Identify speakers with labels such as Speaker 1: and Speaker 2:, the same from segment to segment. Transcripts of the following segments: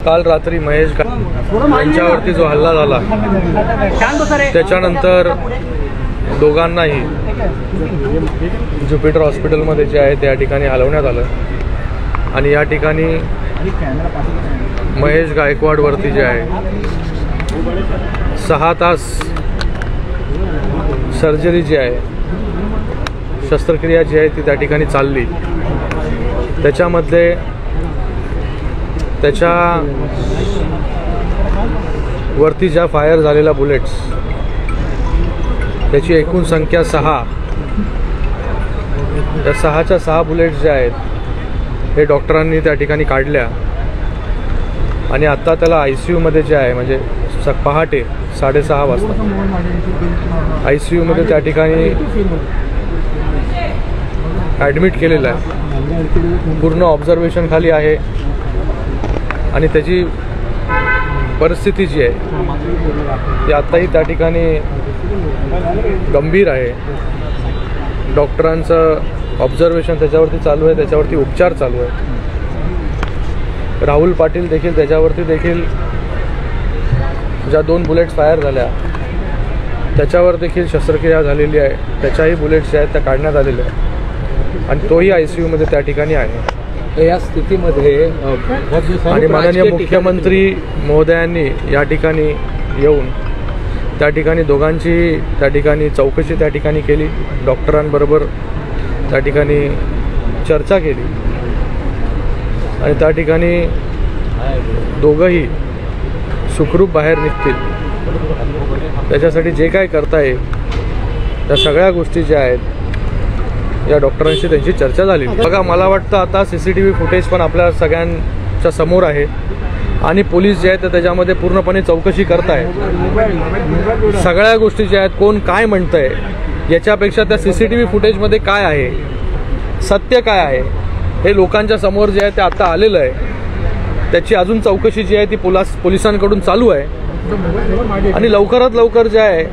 Speaker 1: काल रात्री महेश यांच्यावरती जो हल्ला झाला त्याच्यानंतर दोघांनाही ज्युपिटर हॉस्पिटलमध्ये जे आहे त्या ठिकाणी हलवण्यात आलं आणि या ठिकाणी महेश गायकवाडवरती जे आहे 6 तास सर्जरी जी आहे, शस्त्रक्रिया जी आहे ती त्या ठिकाणी चालली। त्याच्यामध्ये त्याच्या वरती ज्या फायर झालेल्या बुलेट्स त्याची एकूण संख्या 6, त्या 6च्या 6 बुलेट्स ज्या आहेत हे डॉक्टरांनी त्या ठिकाणी काढल्या आणि आता त्याला ICU मध्ये जे आहे म्हणजे पहाटे 6:30 वाजता ICU मध्ये त्या ठिकाणी ॲडमिट केलेलं आहे, पूर्ण ऑब्झर्वेशन खाली आहे आणि त्याची परिस्थिती जी आहे ती आताही त्या ठिकाणी गंभीर आहे। डॉक्टरांचं ऑब्झर्वेशन त्याच्यावरती चालू आहे, त्याच्यावरती उपचार चालू आहे। राहुल पाटील देखील त्याच्यावरती देखील ज्या 2 बुलेट्स फायर झाल्या त्याच्यावर देखील शस्त्रक्रिया झालेली आहे, त्याच्याही बुलेट्स ज्या आहेत त्या काढण्यात आलेल्या आहेत आणि तोही ICU मध्ये त्या ठिकाणी आहे।
Speaker 2: या स्थितीमध्ये
Speaker 1: आणि माननीय मुख्यमंत्री महोदयांनी या ठिकाणी येऊन त्या ठिकाणी दोघांची त्या ठिकाणी चौकशी त्या ठिकाणी केली, डॉक्टरांबरोबर त्या ठिकाणी चर्चा केली आणि त्या ठिकाणी दोघंही सुखरूप बाहेर निघतील त्याच्यासाठी जे काय करता येईल त्या सगळ्या गोष्टी ज्या आहेत या डॉक्टरांशी त्यांची चर्चा झाली। बघा, मला वाटतं आता CCTV फुटेज पण आपल्या सगळ्यांच्या समोर आहे आणि पोलीस जे आहेत ते त्याच्यामध्ये पूर्णपणे चौकशी करतायत। सगळ्या गोष्टी ज्या आहेत, कोण काय म्हणतंय याच्यापेक्षा त्या CCTV फुटेजमध्ये काय आहे, सत्य काय आहे हे लोकांच्या समोर जे आहे ते आता आलेलं आहे। त्याची अजून चौकशी जी आहे ती पोलिसांकडून चालू आहे आणि लवकरात लवकर जे आहे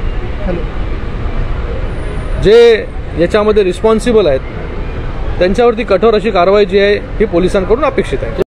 Speaker 1: जे याच्यामध्ये रिस्पॉन्सिबल आहेत त्यांच्यावरती कठोर अशी कारवाई जी आहे ही पोलिसांकडून अपेक्षित आहे।